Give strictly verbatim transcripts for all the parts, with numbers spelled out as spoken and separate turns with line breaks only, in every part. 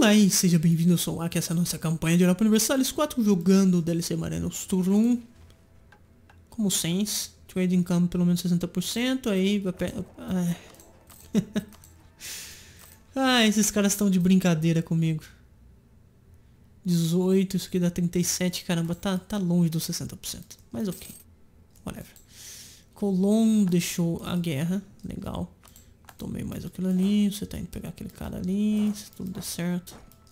Olá e seja bem-vindo, eu sou o Aki, essa é a nossa campanha de Europa Universalis quatro, jogando o D L C Marina Nostrum. Como Sense, Trade Income pelo menos sessenta por cento, aí vai pe... ah. ah, esses caras estão de brincadeira comigo. dezoito, isso aqui dá trinta e sete, caramba, tá, tá longe dos sessenta por cento, mas ok, whatever. Colon deixou a guerra, legal. Tomei mais aquilo ali, você tá indo pegar aquele cara ali, se tudo der certo.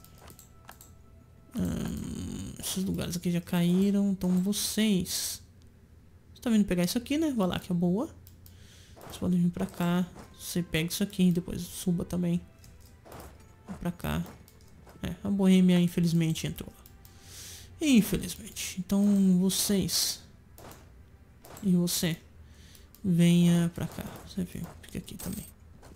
Hum, esses lugares aqui já caíram, então vocês... Você tá vindo pegar isso aqui, né? Vai lá que é boa. Vocês podem vir pra cá. Você pega isso aqui, depois suba também. Vem pra cá. É, a Boêmia infelizmente entrou. Infelizmente. Então vocês... E você... Venha pra cá. Você vê, fica aqui também.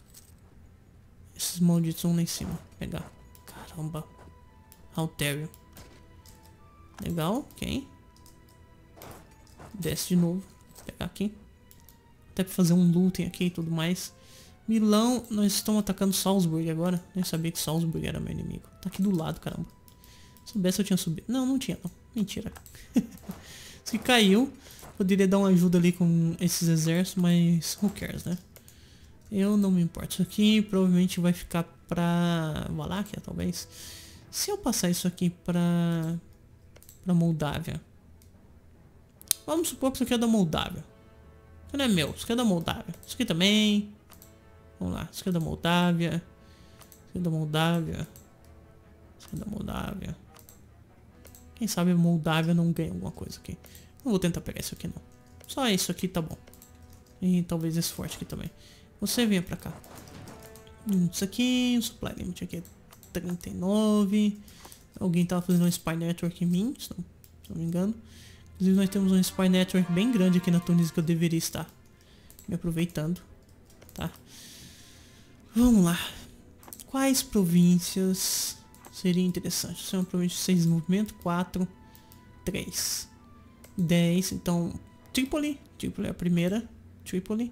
Esses malditos vão lá em cima. Pegar. Caramba. Altério. Legal, ok. Desce de novo. Pegar aqui. Até pra fazer um looting aqui e tudo mais. Milão, nós estamos atacando Salzburg agora. Nem sabia que Salzburg era meu inimigo. Tá aqui do lado, caramba. Se soubesse eu tinha subido. Não, não tinha não. Mentira. Isso que caiu. Poderia dar uma ajuda ali com esses exércitos, mas who cares, né? Eu não me importo. Isso aqui provavelmente vai ficar pra Valáquia, talvez. Se eu passar isso aqui pra... Pra Moldávia. Vamos supor que isso aqui é da Moldávia. Isso não é meu, isso aqui é da Moldávia. Isso aqui também. Vamos lá, isso aqui é da Moldávia. Isso aqui é da Moldávia. Isso aqui é da Moldávia. Quem sabe a Moldávia não ganha alguma coisa aqui. Não vou tentar pegar isso aqui não. Só isso aqui tá bom. E talvez esse forte aqui também. Você venha pra cá. Isso aqui, o supply limit aqui é trinta e nove. Alguém tava fazendo um spy network em mim, se não, se não me engano. Inclusive nós temos um spy network bem grande aqui na Tunísia que eu deveria estar me aproveitando. Tá? Vamos lá. Quais províncias seria interessante? Isso é uma província de seis desenvolvimento, quatro, três, dez. Então, Trípoli. Trípoli é a primeira. Trípoli.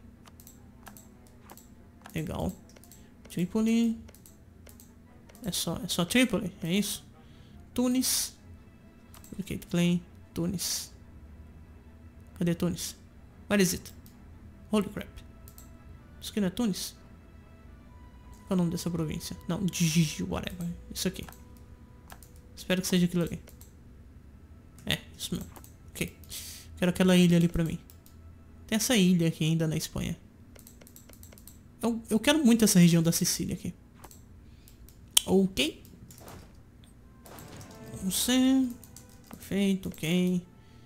Legal. Trípoli. É só, é só Trípoli, é isso? Tunis. Ok, Plain. Tunis. Cadê Tunis? Where is it? Holy crap. Isso aqui não é Tunis? Qual é o nome dessa província? Não, whatever. Isso aqui. Espero que seja aquilo ali. É, isso mesmo. Ok. Quero aquela ilha ali pra mim. Tem essa ilha aqui ainda na Espanha. Eu, eu quero muito essa região da Sicília aqui. Ok. Você. Perfeito, ok.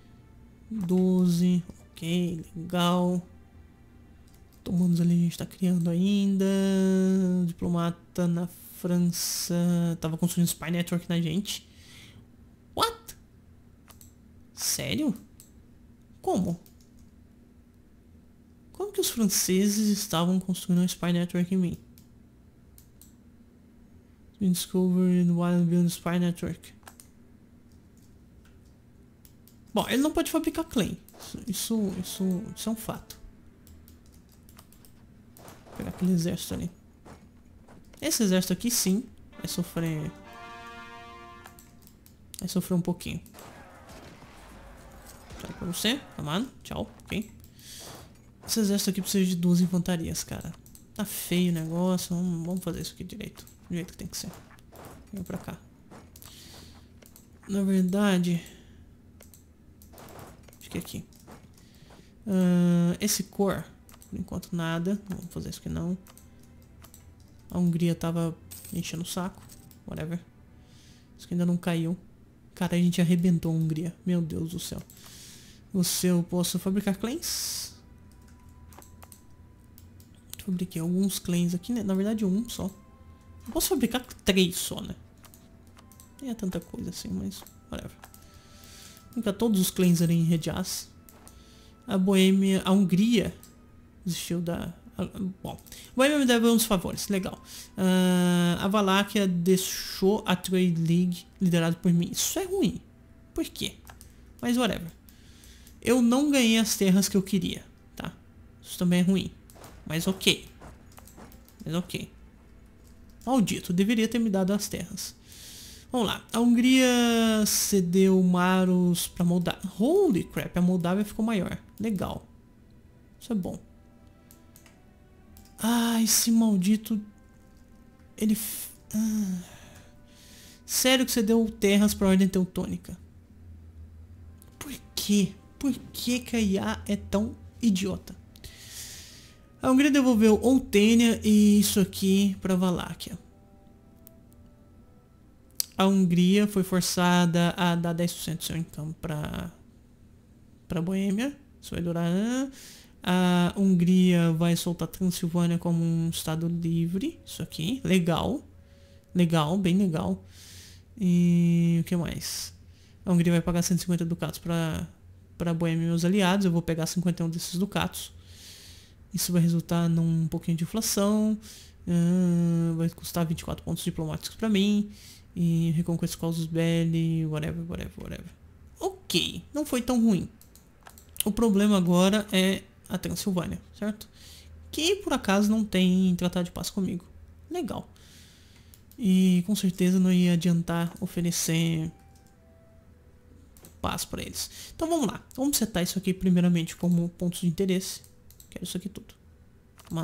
doze. Ok, legal. Tomanos ali a gente tá criando ainda. Diplomata na França. Tava construindo spy network na gente. What? Sério? Como? Como que os franceses estavam construindo um spy network em mim? Been discovered while building spy network. Bom, ele não pode fabricar claim. Isso, isso, isso, isso é um fato. Vou pegar aquele exército ali. Esse exército aqui sim vai sofrer. Vai sofrer um pouquinho. Tchau pra você, amado. Tchau, ok. Esse exército aqui precisa de duas infantarias, cara. Tá feio o negócio. Vamos, vamos fazer isso aqui direito. Do jeito que tem que ser. Vem pra cá. Na verdade... Fica aqui. Uh, esse core, por enquanto nada. Vamos fazer isso aqui não. A Hungria tava enchendo o saco. Whatever. Isso aqui ainda não caiu. Cara, a gente arrebentou a Hungria. Meu Deus do céu. Você, eu posso fabricar claims? Fabriquei alguns claims aqui, né? Na verdade um só. Eu posso fabricar três só, né? Não é tanta coisa assim, mas whatever. Fica todos os claims ali em Hedjaz. A Boêmia, a Hungria desistiu da... A, bom, a Boêmia me deve uns favores, legal. Uh, a Valáquia deixou a Trade League liderada por mim. Isso é ruim. Por quê? Mas whatever. Eu não ganhei as terras que eu queria, tá? Isso também é ruim. Mas ok. Mas ok. Maldito, deveria ter me dado as terras. Vamos lá. A Hungria cedeu Maros pra Moldávia. Holy crap, a Moldávia ficou maior. Legal. Isso é bom. Ah, esse maldito... Ele... Ah. Sério que você deu terras pra Ordem Teutônica? Por quê? Por que que a I A é tão idiota? A Hungria devolveu Oltênia e isso aqui pra Valáquia. A Hungria foi forçada a dar dez por cento do seu income pra, pra Boêmia. Isso vai durar... A Hungria vai soltar Transilvânia como um estado livre. Isso aqui, legal. Legal, bem legal. E o que mais? A Hungria vai pagar cento e cinquenta ducatos para para Boêmia e meus aliados. Eu vou pegar cinquenta e um desses ducatos. Isso vai resultar num pouquinho de inflação. Uh, vai custar vinte e quatro pontos diplomáticos para mim. E reconquista Casus Belli, whatever, whatever, whatever. Ok, não foi tão ruim. O problema agora é a Transilvânia, certo? Que por acaso não tem tratado de paz comigo. Legal. E com certeza não ia adiantar oferecer paz para eles. Então vamos lá. Vamos setar isso aqui primeiramente como pontos de interesse. Quero isso aqui tudo. Mano.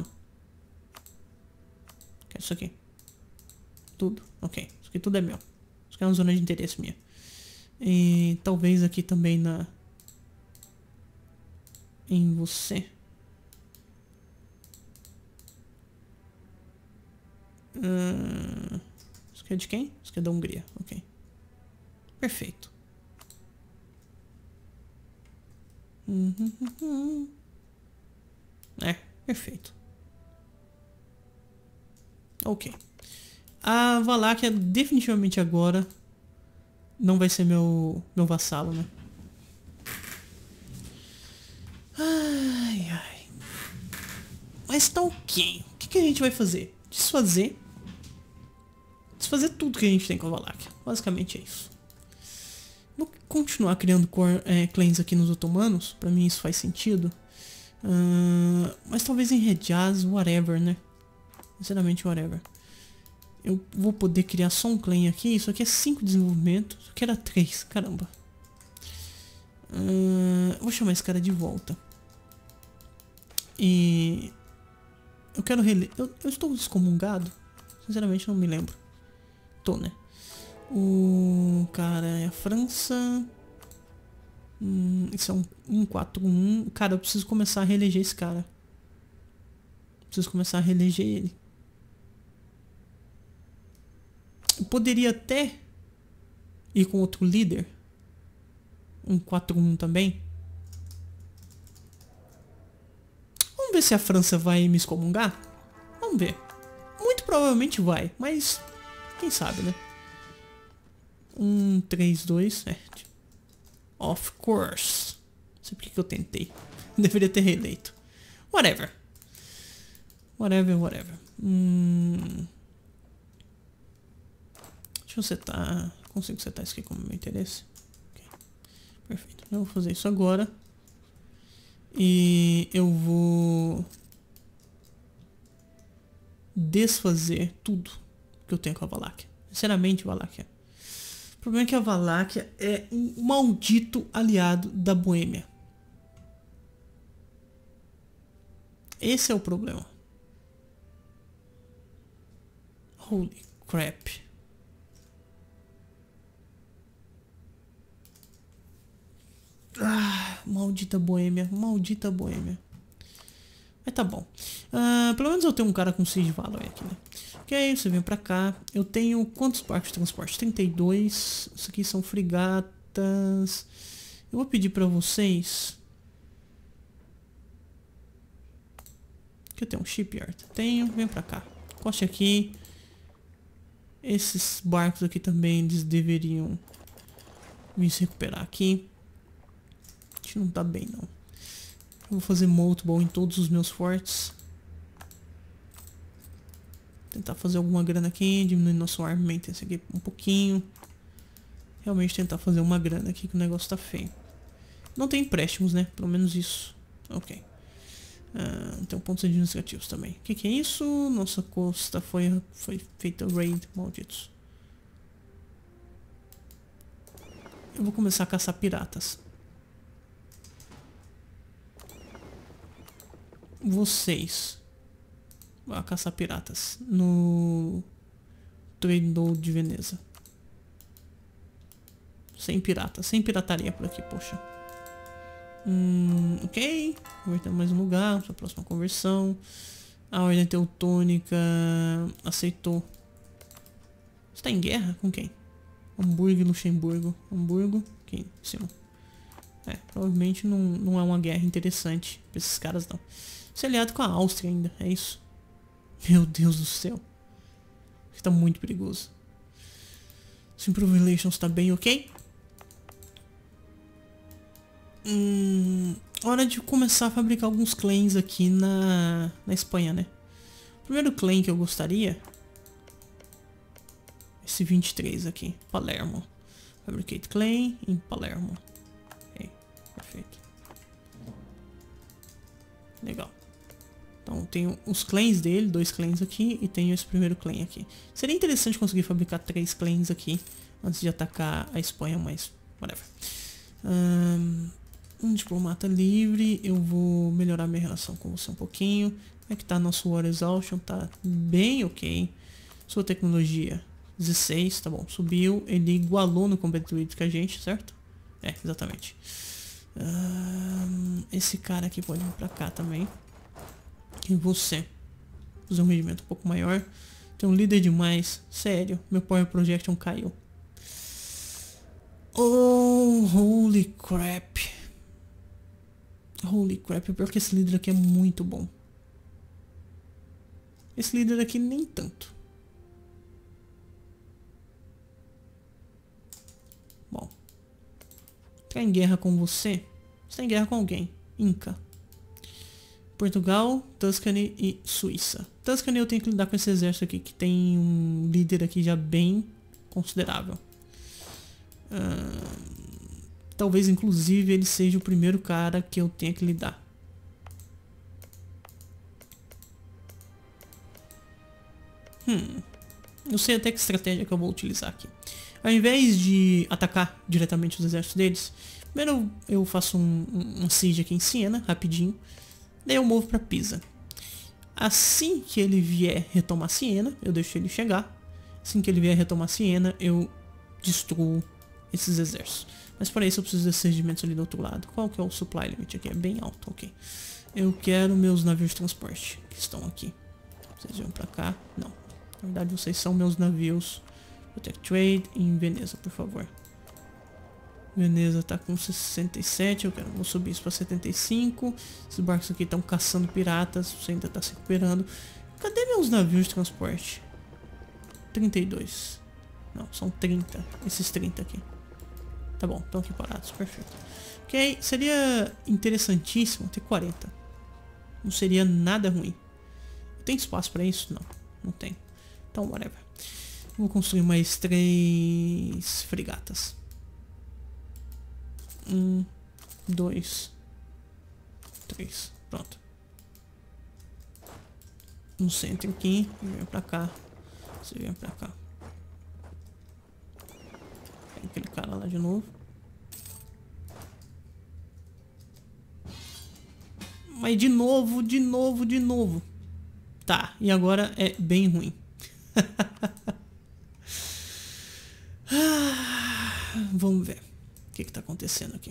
Quero isso aqui. Tudo. Ok. Isso aqui tudo é meu. Isso aqui é uma zona de interesse minha. E talvez aqui também na... Em você. Uh, isso aqui é de quem? Isso aqui é da Hungria. Ok. Perfeito. Uhum, uhum. É, perfeito. Ok. A Valáquia definitivamente agora não vai ser meu, meu vassalo, né? Ai, ai. Mas tá ok. O que, que a gente vai fazer? Desfazer. Desfazer tudo que a gente tem com a Valáquia. Basicamente é isso. Vou continuar criando core, é, clans aqui nos otomanos. Pra mim isso faz sentido. Uh, mas talvez em Hedjaz, whatever, né? Sinceramente, whatever. Eu vou poder criar só um clã aqui. Isso aqui é cinco desenvolvimento. Isso aqui era três, caramba. Uh, vou chamar esse cara de volta. E... Eu quero rele... Eu, eu estou excomungado? Sinceramente não me lembro. Tô, né? O cara é a França. Hum, isso é um um quatro um. Cara, eu preciso começar a reeleger esse cara. Preciso começar a reeleger ele. Eu poderia até ir com outro líder. Um quatro um também. Vamos ver se a França vai me excomungar? Vamos ver. Muito provavelmente vai, mas quem sabe, né? um, três, dois, é. Of course. Não sei porque que eu tentei. Deveria ter reeleito. Whatever. Whatever, whatever. Hum... Deixa eu setar. Consigo setar isso aqui como meu interesse? Okay. Perfeito. Eu vou fazer isso agora. E eu vou desfazer tudo que eu tenho com a Valáquia. Sinceramente, Valáquia. O problema é que a Valáquia é um maldito aliado da Boêmia. Esse é o problema. Holy crap. Ah, maldita Boêmia, maldita Boêmia. Mas tá bom. Uh, pelo menos eu tenho um cara com Siege Valor aqui, né? Ok, você vem pra cá. Eu tenho quantos barcos de transporte? trinta e dois. Isso aqui são frigatas. Eu vou pedir pra vocês... Aqui eu tenho um shipyard. Tenho, vem pra cá. Coste aqui. Esses barcos aqui também, eles deveriam vir se recuperar aqui. A gente não tá bem, não. Eu vou fazer multiple em todos os meus fortes. Tentar fazer alguma grana aqui, diminuir nosso armamento esse aqui um pouquinho. Realmente tentar fazer uma grana aqui, que o negócio tá feio. Não tem empréstimos, né? Pelo menos isso. Ok. Uh, tem pontos administrativos também. O que, que é isso? Nossa costa foi, foi feita raid, malditos. eu vou começar a caçar piratas. Vocês vão caçar piratas no Trade Node de Veneza. Sem pirata, sem pirataria por aqui, poxa. Hum, ok. Convertendo mais um lugar, sua próxima conversão. A Ordem Teutônica aceitou. Você tá em guerra com quem? Hamburgo e Luxemburgo. Hamburgo, aqui em cima. É, provavelmente não, não é uma guerra interessante pra esses caras não. Você é aliado com a Áustria ainda, é isso? Meu Deus do céu. Isso tá muito perigoso. Improve Relations tá bem ok? Hum, hora de começar a fabricar alguns claims aqui na, na Espanha, né? O primeiro claim que eu gostaria... Esse vinte e três aqui, Palermo. Fabricate claim em Palermo. Ok, perfeito. Legal. Então tenho os claims dele, dois claims aqui, e tenho esse primeiro claim aqui. Seria interessante conseguir fabricar três claims aqui antes de atacar a Espanha, mas whatever. Um, um diplomata livre, eu vou melhorar minha relação com você um pouquinho. Como é que tá nosso War Exhaustion? Tá bem ok. Sua tecnologia, dezesseis, tá bom, subiu. Ele igualou no competitivo com a gente, certo? É, exatamente. Um, esse cara aqui pode vir pra cá também. E você? Fazer um regimento um pouco maior. Tem um líder demais. Sério, meu Power Projection caiu. Oh, holy crap. Holy crap, pior que esse líder aqui é muito bom. Esse líder aqui nem tanto. Bom. Tá em guerra com você? Você tá em guerra com alguém. Inca. Portugal, Tuscany e Suíça. Tuscany eu tenho que lidar com esse exército aqui, que tem um líder aqui já bem considerável. Uh, talvez inclusive ele seja o primeiro cara que eu tenha que lidar. Hum, eu sei até que estratégia que eu vou utilizar aqui. Ao invés de atacar diretamente os exércitos deles, primeiro eu faço um, um, um siege aqui em Siena, rapidinho. Daí eu movo para Pisa. Assim que ele vier retomar Siena, eu deixo ele chegar. Assim que ele vier retomar Siena, eu destruo esses exércitos. Mas para isso eu preciso desses regimentos ali do outro lado. Qual que é o supply limit aqui? É bem alto, ok. Eu quero meus navios de transporte que estão aqui. Vocês vão para cá? Não. Na verdade vocês são meus navios. Protect Trade em Veneza, por favor. Veneza tá com sessenta e sete, eu quero, vou subir isso para setenta e cinco. Esses barcos aqui estão caçando piratas, você ainda tá se recuperando. Cadê meus navios de transporte? trinta e dois. Não, são trinta. Esses trinta aqui. Tá bom, estão aqui parados, perfeito. Ok, seria interessantíssimo ter quarenta. Não seria nada ruim. Tem espaço para isso? Não, não tem. Então, whatever. Vou construir mais três fregatas. Um, dois, três. Pronto. No centro aqui. Vem pra cá. Você vem pra cá. Tem aquele cara lá de novo. Mas de novo, de novo, de novo. Tá, e agora é bem ruim. Vamos ver. O que está acontecendo aqui?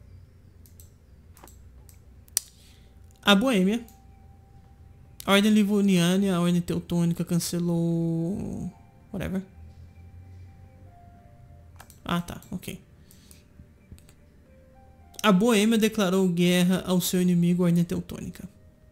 A Boêmia, a Ordem Livoniana e a Ordem Teutônica cancelou... Whatever. Ah, tá, ok. A Boêmia declarou guerra ao seu inimigo, a Ordem Teutônica.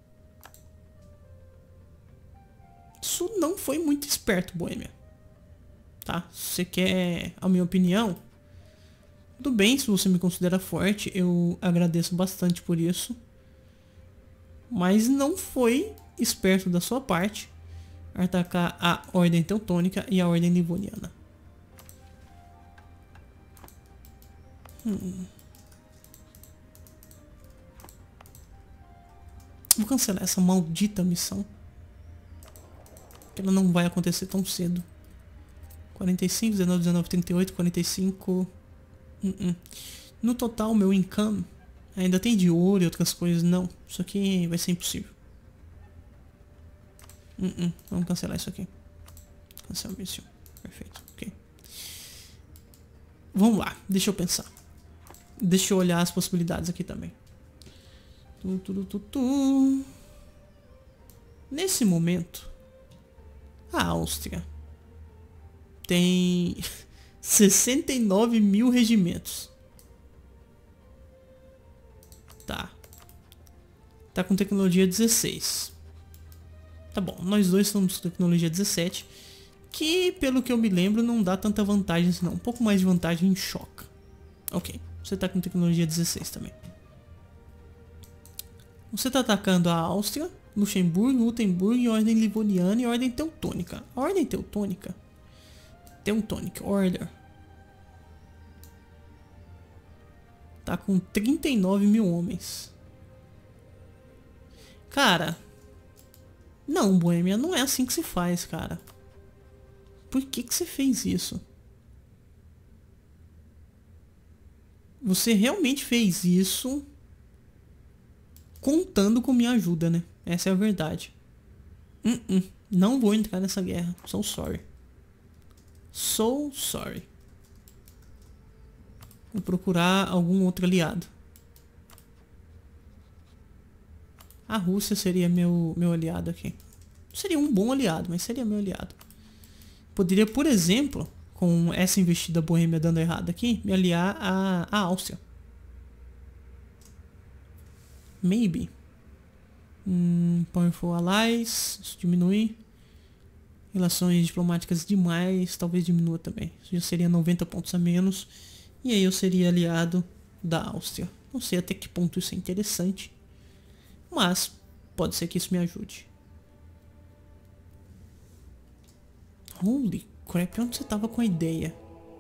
Isso não foi muito esperto, Boêmia. Tá? Se você quer a minha opinião... Tudo bem, se você me considera forte, eu agradeço bastante por isso. Mas não foi esperto da sua parte atacar a Ordem Teutônica e a Ordem Livoniana. Hum. Vou cancelar essa maldita missão. Ela não vai acontecer tão cedo. quarenta e cinco, dezenove, dezenove, trinta e oito, quarenta e cinco... Uh -uh. No total, meu income ainda tem de ouro e outras coisas. Não, isso aqui vai ser impossível. Uh -uh. Vamos cancelar isso aqui. Cancela missão. Perfeito, ok. Vamos lá, deixa eu pensar. Deixa eu olhar as possibilidades aqui também. Tu, tu, tu, tu. Nesse momento, a Áustria tem sessenta e nove mil regimentos. Tá. Tá com tecnologia dezesseis. Tá bom, nós dois estamos com tecnologia dezessete. Que, pelo que eu me lembro, não dá tanta vantagem assim não. Um pouco mais de vantagem em choque. Ok, você tá com tecnologia dezesseis também. Você tá atacando a Áustria, Luxemburgo, Lutemburgo e Ordem Livoniana e Ordem Teutônica. A Ordem Teutônica... Teutonic Order... tá com trinta e nove mil homens. Cara... Não, Boêmia, não é assim que se faz, cara. Por que que você fez isso? Você realmente fez isso contando com minha ajuda, né? Essa é a verdade. Uh -uh. Não vou entrar nessa guerra. So sorry. So sorry. Vou procurar algum outro aliado. A Rússia seria meu, meu aliado aqui. Seria um bom aliado, mas seria meu aliado. Poderia, por exemplo, com essa investida Boêmia dando errado aqui, me aliar à, à Áustria. Maybe. Hum, Powerful Allies. Isso diminui. Relações diplomáticas demais. Talvez diminua também. Isso já seria noventa pontos a menos. E aí eu seria aliado da Áustria. Não sei até que ponto isso é interessante. Mas pode ser que isso me ajude. Holy crap, onde você tava com a ideia?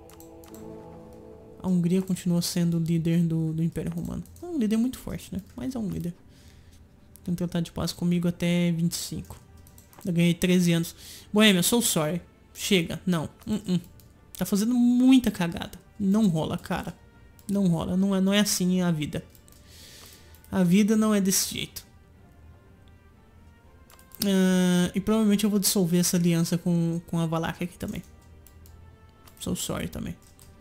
A Hungria continua sendo o líder do, do Império Romano. É um líder muito forte, né? Mas é um líder. Tem tratado de paz comigo até vinte e cinco. Eu ganhei treze anos. Boêmia, sou sorry. Chega, não. Uh -uh. Tá fazendo muita cagada. Não rola, cara. Não rola. Não é, não é assim a vida. A vida não é desse jeito. Uh, e provavelmente eu vou dissolver essa aliança com, com a Valáquia aqui também. So sorry também.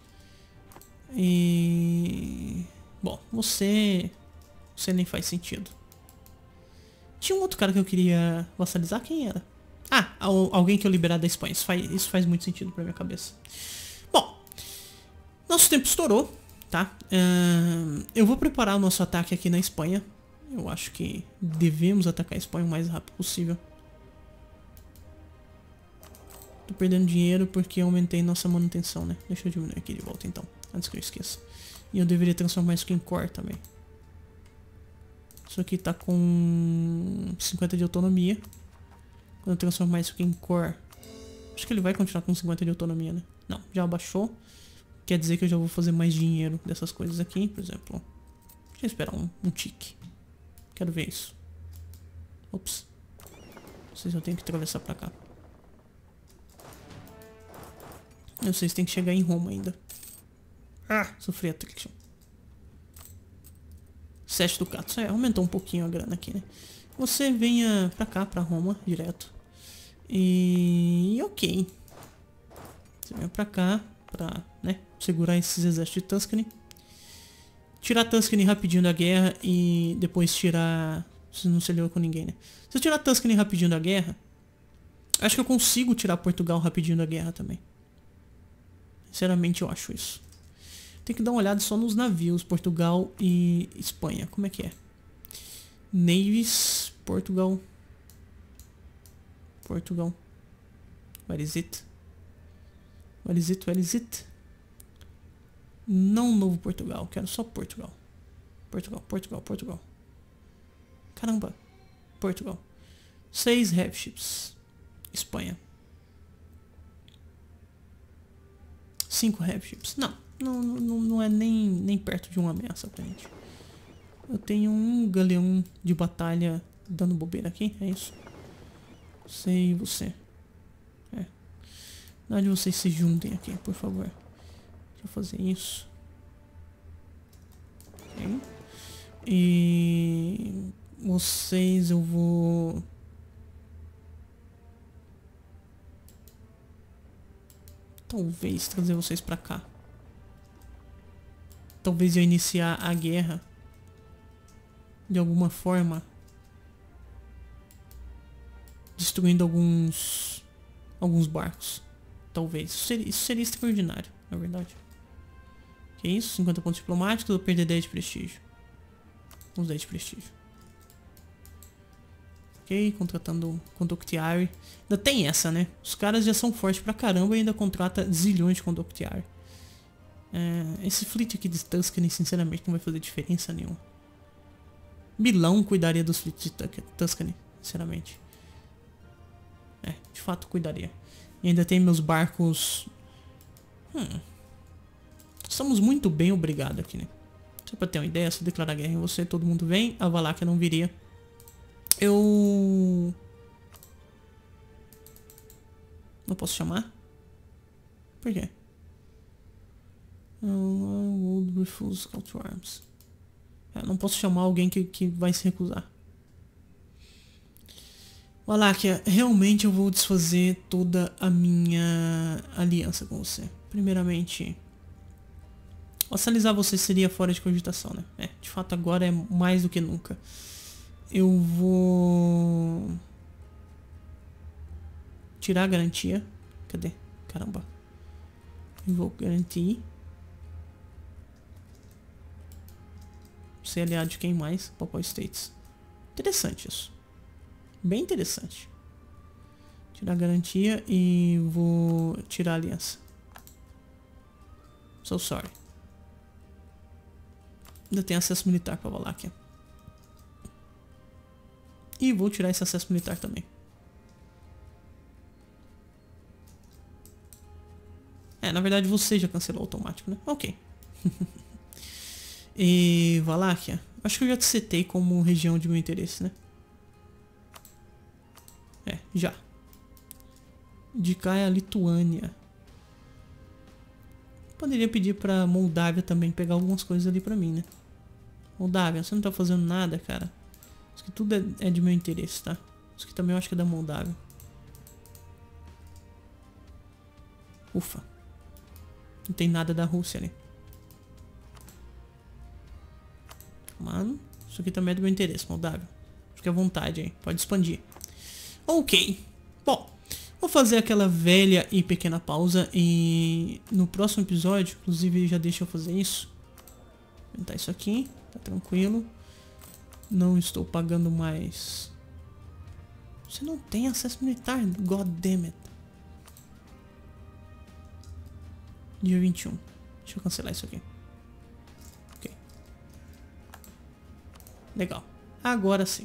E... Bom, você... Você nem faz sentido. Tinha um outro cara que eu queria vassalizar. Quem era? Ah, alguém que eu liberar da Espanha. Isso faz, isso faz muito sentido pra minha cabeça. Bom, nosso tempo estourou, tá? Uh, eu vou preparar o nosso ataque aqui na Espanha. Eu acho que devemos atacar a Espanha o mais rápido possível. Tô perdendo dinheiro porque eu aumentei nossa manutenção, né? Deixa eu diminuir aqui de volta então, antes que eu esqueça. E eu deveria transformar isso aqui em core também. Isso aqui tá com cinquenta de autonomia. Quando eu transformar isso aqui em core, acho que ele vai continuar com cinquenta de autonomia, né? Não, já abaixou. Quer dizer que eu já vou fazer mais dinheiro dessas coisas aqui, por exemplo. Deixa eu esperar um, um tique. Quero ver isso. Ops. Não sei se eu tenho que atravessar pra cá. Eu sei se tem que chegar em Roma ainda. Ah, sofri attrition. Sete ducatos. É, aumentou um pouquinho a grana aqui, né? Você venha pra cá, pra Roma, direto. E... ok. Você venha pra cá, pra, né, segurar esses exércitos de Tuscany. Tirar Tuscany rapidinho da guerra e depois tirar... Você não se aliou com ninguém, né? Se eu tirar Tuscany rapidinho da guerra, acho que eu consigo tirar Portugal rapidinho da guerra também. Sinceramente eu acho isso. Tem que dar uma olhada só nos navios, Portugal e Espanha. Como é que é? Navies, Portugal. Portugal. Where is it? Where is it? Where is it? Não novo Portugal, quero só Portugal. Portugal, Portugal, Portugal. Caramba. Portugal. Seis heavy ships. Espanha. Cinco heavy ships. Não, não, não, não é nem, nem perto de uma ameaça pra gente. Eu tenho um galeão de batalha dando bobeira aqui, é isso? Sei você. É. Na verdade vocês se juntem aqui, por favor. Deixa eu fazer isso. Okay. E vocês eu vou... Talvez trazer vocês pra cá. Talvez eu iniciar a guerra de alguma forma, destruindo alguns alguns barcos. Talvez. Isso seria, isso seria extraordinário, na verdade. Que é isso? cinquenta pontos diplomáticos, eu vou perder dez de prestígio. Uns dez de prestígio. Ok, contratando Condottieri. Ainda tem essa, né? Os caras já são fortes pra caramba e ainda contrata zilhões de Condottieri. É, esse fleet aqui de Tuscany, sinceramente, não vai fazer diferença nenhuma. Milão cuidaria dos fleets de Tuscany, sinceramente. É, de fato cuidaria. E ainda tem meus barcos... Hum. Estamos muito bem, obrigado aqui, né? Só pra ter uma ideia, se eu declarar guerra em você, todo mundo vem. A Valáquia não viria. Eu... Não posso chamar? Por quê? I would refuse call to arms. Eu não posso chamar alguém que, que vai se recusar. Valáquia, realmente eu vou desfazer toda a minha aliança com você. Primeiramente, vassalizar você seria fora de cogitação, né? É, de fato agora é mais do que nunca. Eu vou... tirar a garantia. Cadê? Caramba. Eu vou garantir. Ser aliado de quem mais? Papal States. Interessante isso. Bem interessante. Tirar a garantia e vou tirar a aliança. So sorry. Ainda tem acesso militar para Valáquia. E vou tirar esse acesso militar também. É, na verdade você já cancelou automático, né? Ok. E Valáquia, acho que eu já te setei como região de meu interesse, né? É, já. De cá é a Lituânia. Poderia pedir pra Moldávia também pegar algumas coisas ali pra mim, né? Moldávia, você não tá fazendo nada, cara. Isso aqui tudo é, é de meu interesse, tá? Isso aqui também eu acho que é da Moldávia. Ufa. Não tem nada da Rússia ali. Mano, isso aqui também é do meu interesse, Moldávia. Fique à vontade aí, pode expandir. Ok. Bom, vou fazer aquela velha e pequena pausa e no próximo episódio, inclusive já deixa eu fazer isso. Vou tentar isso aqui, tá tranquilo. Não estou pagando mais. Você não tem acesso militar, god damn it. Dia vinte e um. Deixa eu cancelar isso aqui. Ok. Legal. Agora sim.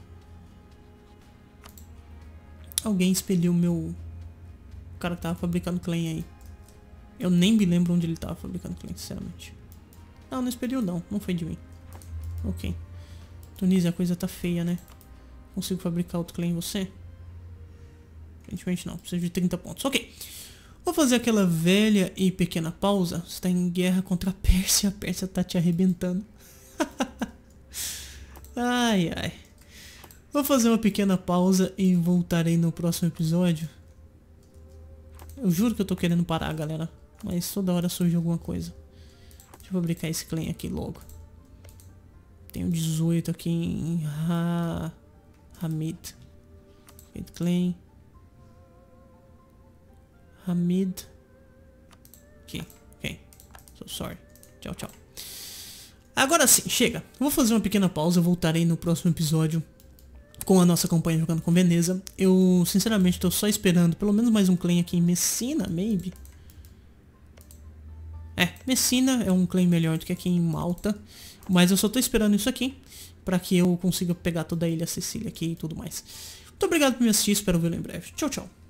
Alguém expeliu o meu... O cara que tava fabricando clã aí. Eu nem me lembro onde ele tava fabricando clã, sinceramente. Não, não expeliu não. Não foi de mim. Ok. Tunísia, a coisa tá feia, né? Consigo fabricar outro clã em você? Aparentemente não. Preciso de trinta pontos. Ok. Vou fazer aquela velha e pequena pausa. Você tá em guerra contra a Pérsia. A Pérsia tá te arrebentando. Ai, ai. Vou fazer uma pequena pausa e voltarei no próximo episódio. Eu juro que eu tô querendo parar, galera. Mas toda hora surge alguma coisa. Deixa eu fabricar esse clã aqui logo. Tenho dezoito aqui em ha... Hamid. Clã. Hamid. Ok, ok. So sorry. Tchau, tchau. Agora sim, chega. Vou fazer uma pequena pausa. Voltarei no próximo episódio com a nossa campanha jogando com Veneza. Eu, sinceramente, tô só esperando pelo menos mais um clã aqui em Messina, maybe. É, Messina é um clã melhor do que aqui em Malta. Mas eu só tô esperando isso aqui pra que eu consiga pegar toda a ilha Sicília aqui e tudo mais. Muito obrigado por me assistir. Espero vê-lo em breve. Tchau, tchau.